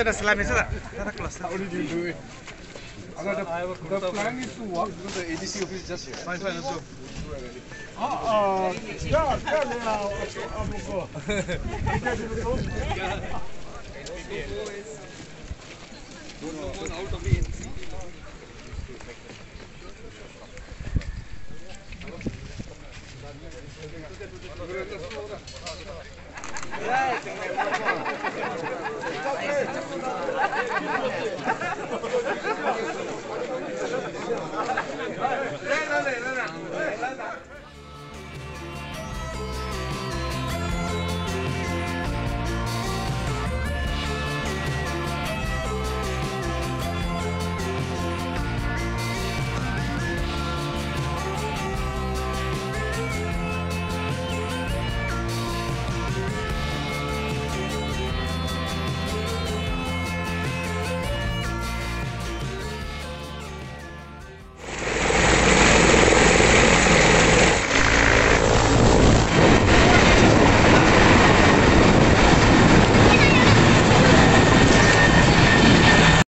ada selama itu tak? Ada kelas. How did you do it? The plan is to walk because the ADC office is just here. Fine, let's go. Out of the